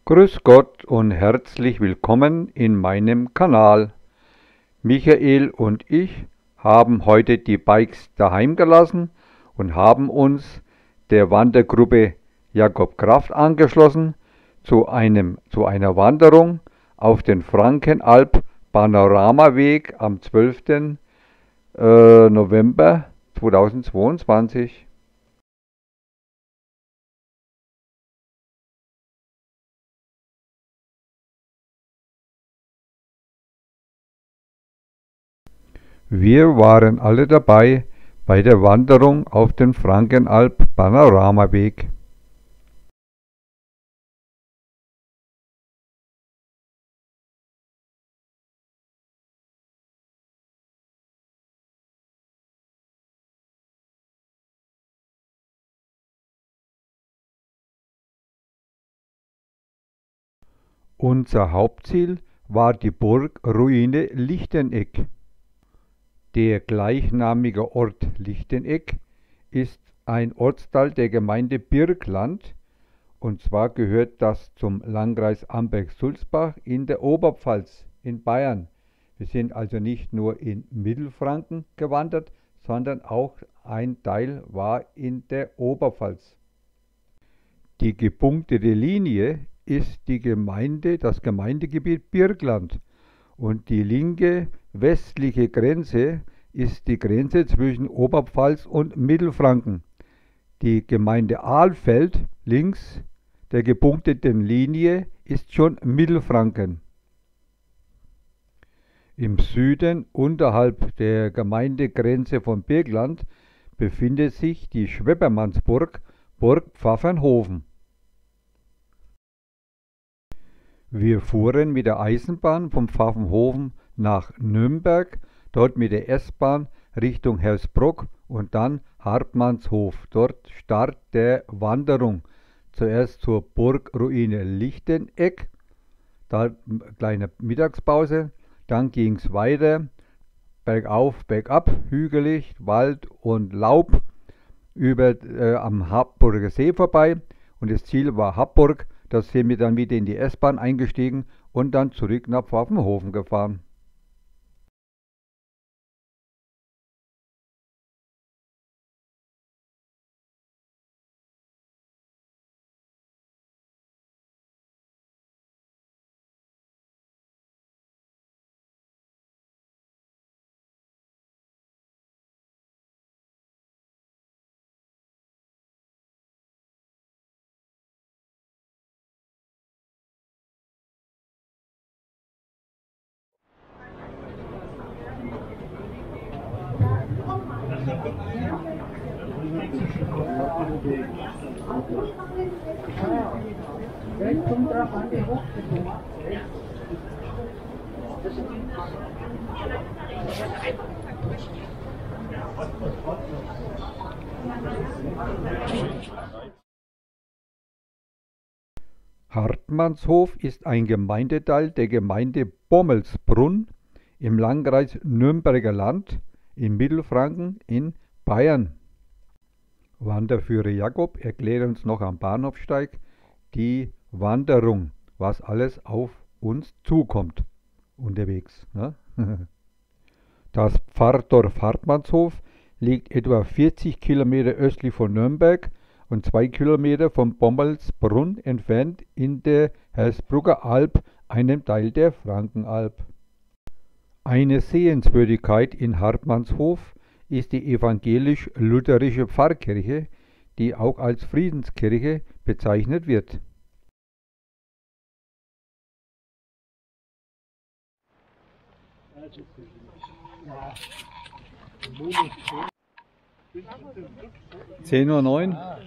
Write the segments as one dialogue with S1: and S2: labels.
S1: Grüß Gott und herzlich willkommen in meinem Kanal. Michael und ich haben heute die Bikes daheim gelassen und haben uns der Wandergruppe Jakob Kraft angeschlossen zu einer Wanderung auf den Frankenalb Panoramaweg am 12. November 2022. Wir waren alle dabei bei der Wanderung auf den Frankenalb Panoramaweg. Unser Hauptziel war die Burgruine Lichteneck. Der gleichnamige Ort Lichteneck ist ein Ortsteil der Gemeinde Birkland, und zwar gehört das zum Landkreis Amberg-Sulzbach in der Oberpfalz in Bayern. Wir sind also nicht nur in Mittelfranken gewandert, sondern auch ein Teil war in der Oberpfalz. Die gepunktete Linie ist das Gemeindegebiet Birkland und die linke westliche Grenze ist die Grenze zwischen Oberpfalz und Mittelfranken. Die Gemeinde Alfeld links der gepunkteten Linie ist schon Mittelfranken. Im Süden unterhalb der Gemeindegrenze von Birkland befindet sich die Schweppermannsburg, Burg Pfaffenhofen. Wir fuhren mit der Eisenbahn von Pfaffenhofen nach Nürnberg, dort mit der S-Bahn Richtung Hersbruck und dann Hartmannshof. Dort Start der Wanderung. Zuerst zur Burgruine Lichteneck, da kleine Mittagspause, dann ging es weiter, bergauf, bergab, hügelig, Wald und Laub, am Happburger See vorbei und das Ziel war Happburg. Da sind wir dann wieder in die S-Bahn eingestiegen und dann zurück nach Pfaffenhofen gefahren. Hartmannshof ist ein Gemeindeteil der Gemeinde Bommelsbrunn im Landkreis Nürnberger Land in Mittelfranken in Bayern. Wanderführer Jakob erklärt uns noch am Bahnhofsteig die Wanderung, was alles auf uns zukommt unterwegs. Ne? Das Pfarrdorf Hartmannshof liegt etwa 40 Kilometer östlich von Nürnberg und 2 Kilometer von Bommelsbrunn entfernt in der Hersbrucker Alb, einem Teil der Frankenalb. Eine Sehenswürdigkeit in Hartmannshof ist die evangelisch-lutherische Pfarrkirche, die auch als Friedenskirche bezeichnet wird. (10:09 Uhr)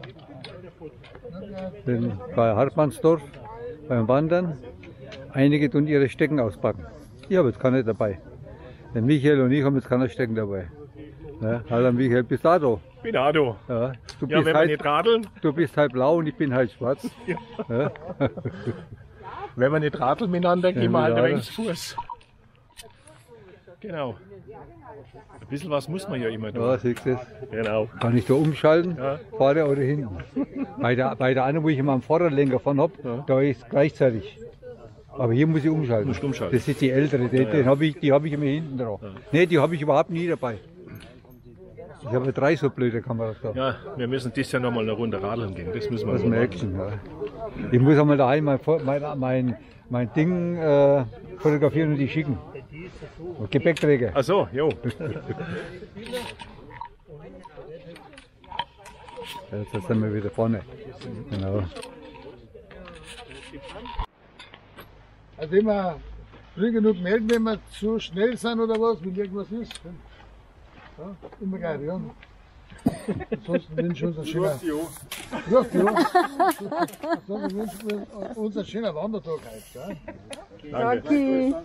S1: bin bei Hartmannsdorf beim Wandern. Einige tun ihre Stecken auspacken. Ich habe jetzt keine dabei. Der Michael und ich haben jetzt keine Stecken dabei. Ja, hallo Michael, bist du da?
S2: Ich bin auch da.
S1: Ja,
S2: wenn wir nicht radeln.
S1: Du bist halb blau und ich bin halb schwarz.
S2: Ja.
S1: Ja.
S2: Wenn wir nicht radeln miteinander, gehen wir halt ein wenig zu Fuß. Genau. Ein bisschen was muss man ja immer tun.
S1: Ja, siehst du das?
S2: Genau.
S1: Kann ich da umschalten,
S2: Ja.
S1: vorne oder hinten. Bei der anderen, wo ich immer am Vorderlenker von habe,
S2: Ja.
S1: da ist gleichzeitig. Aber hier muss ich umschalten.
S2: Musst du umschalten.
S1: Das ist die ältere, die habe ich immer hinten drauf.
S2: Ja.
S1: Ne, die habe ich überhaupt nie dabei. Ich habe 3 so blöde Kameras da.
S2: Ja, wir müssen dieses Jahr nochmal eine Runde radeln gehen. Das müssen wir
S1: Das
S2: noch machen.
S1: Action, ja. Ich muss einmal daheim mein Ding fotografieren und die schicken. Und Gepäckträger.
S2: Ach so, jo.
S1: Jetzt sind wir wieder vorne. Genau.
S3: Also immer früh genug melden, wenn wir zu schnell sind oder was, wenn irgendwas ist. Ja, immer geil, ja. Ansonsten wünschen wir uns einen schönen... Ja, Ansonsten wünschen wir uns einen schönen Wandertag heute. Ja.
S2: Danke.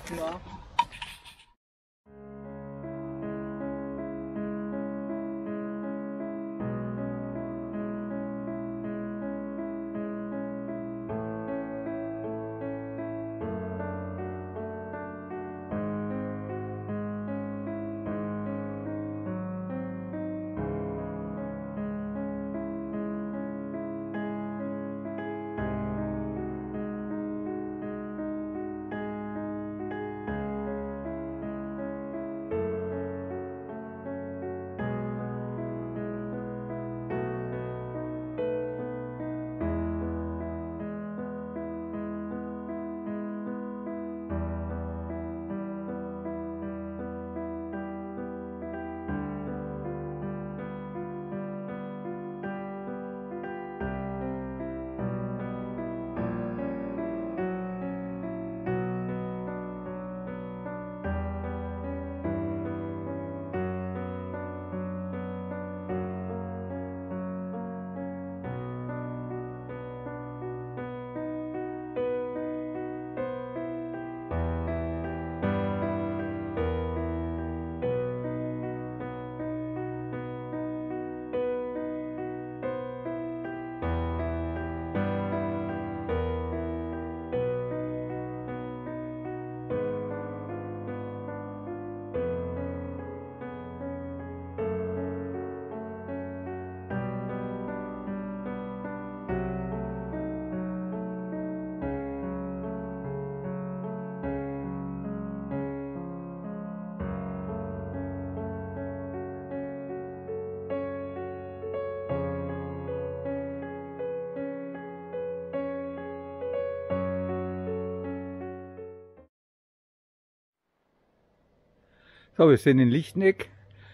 S1: So, wir sind in Lichteneck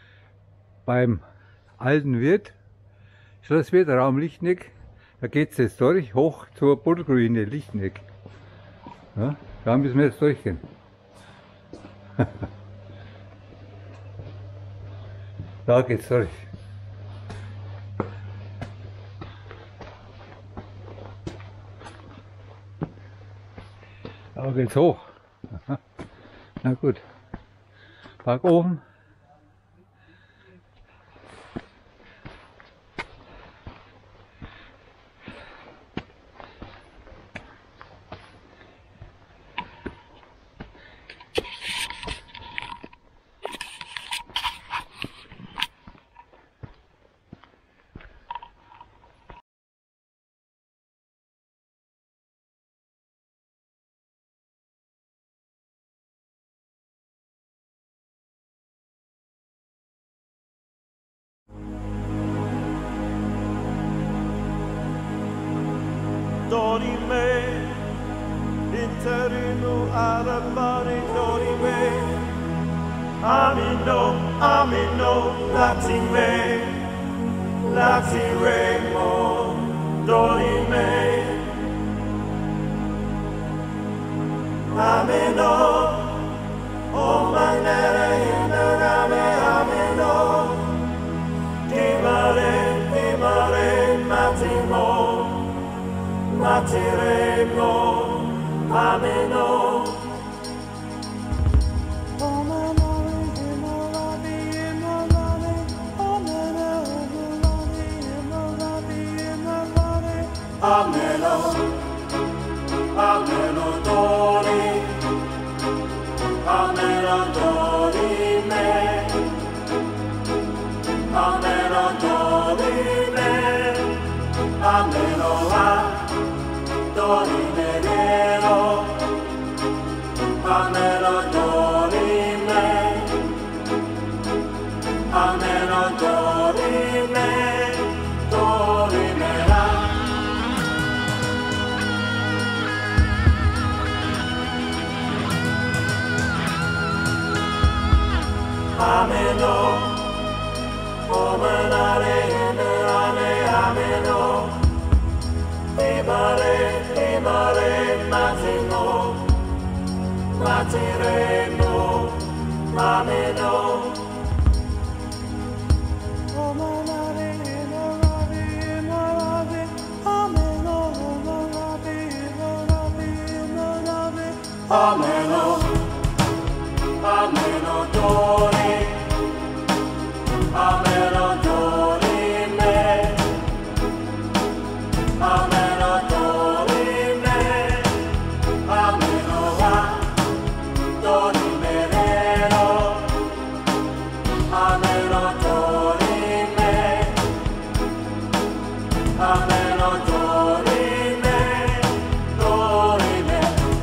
S1: beim alten Wirt, Schlosswirt, Raum Lichteneck. Da geht es jetzt durch, hoch zur Burgruine Lichteneck. Ja, da müssen wir jetzt durchgehen. Da geht's durch. Da geht's hoch. Na gut. Park oben.
S4: Dorime, interinu arabari dorime, amino, latiremo, dorime, amino, o manere inarame, amino, dimare, matimo. Matiremo, ameno. Ameno, ameno dori, ameno dori. dorime, ameno dorime, ameno dorime, dorimera. Ameno, omenare, ameno, imare, matino, matireno, ameno. Omenare, ameno, ameno, ameno, dori, ameno, dorime, ameno, dorime, ameno, dorimerero, ameno, dorime, ameno, dorime, dorime.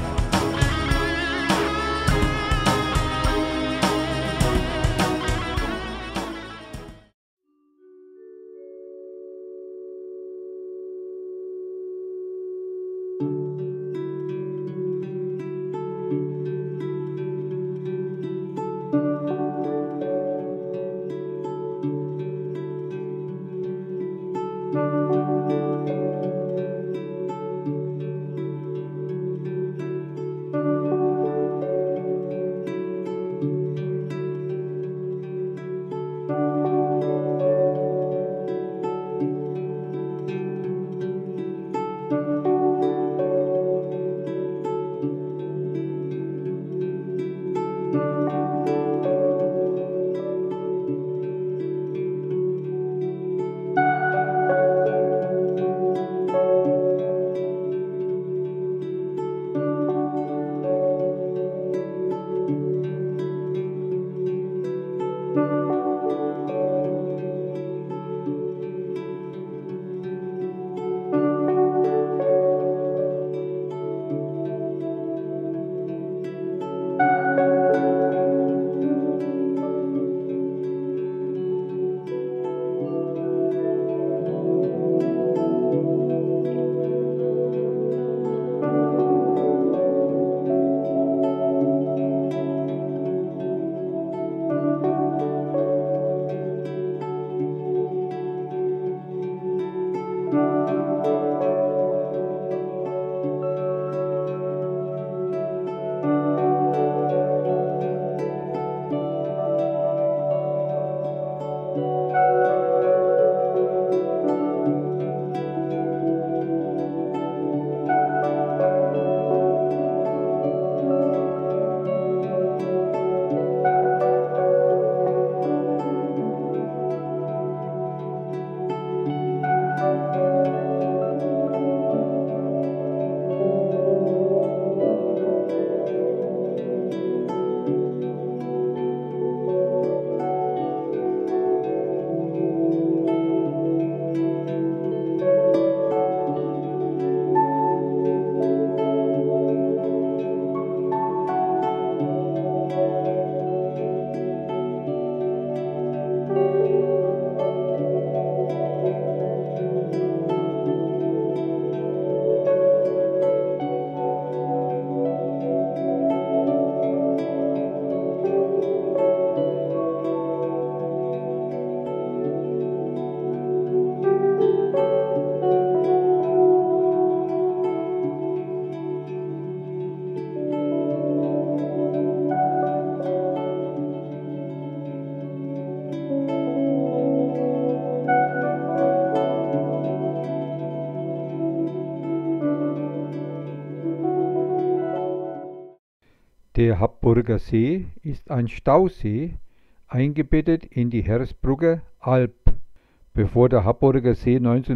S1: Der Happurger See ist ein Stausee, eingebettet in die Hersbrucker Alb. Bevor der Happurger See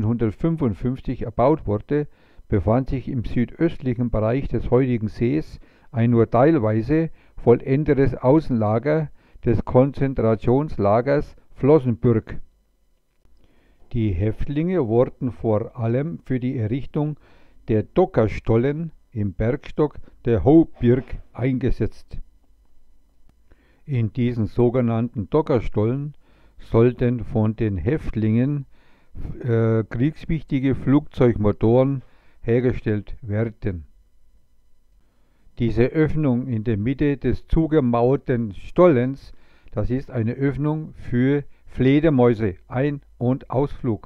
S1: 1955 erbaut wurde, befand sich im südöstlichen Bereich des heutigen Sees ein nur teilweise vollendetes Außenlager des Konzentrationslagers Flossenbürg. Die Häftlinge wurden vor allem für die Errichtung der Dockerstollen im Bergstock der Hohbirg eingesetzt. In diesen sogenannten Dockerstollen sollten von den Häftlingen kriegswichtige Flugzeugmotoren hergestellt werden. Diese Öffnung in der Mitte des zugemauerten Stollens, das ist eine Öffnung für Fledermäuse, Ein- und Ausflug.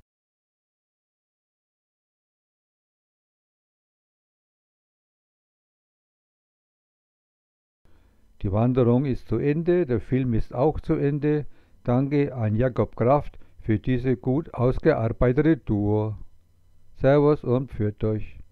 S1: Die Wanderung ist zu Ende, der Film ist auch zu Ende. Danke an Jakob Kraft für diese gut ausgearbeitete Tour. Servus und pfiat euch.